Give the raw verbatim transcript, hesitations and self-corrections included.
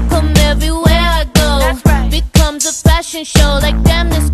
welcome everywhere I go. Becomes a fashion show, like damn, this